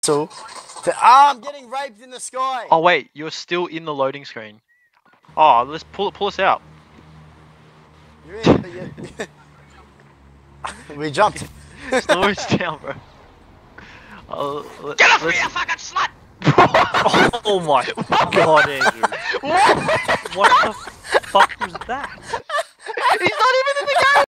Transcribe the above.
So, I'm getting raped in the sky. Oh wait, you're still in the loading screen. Oh, let's pull us out. You're in, but we jumped. Slow us down, bro. Get off me, you fucking slut! Oh my god, Andrew. What the fuck was that?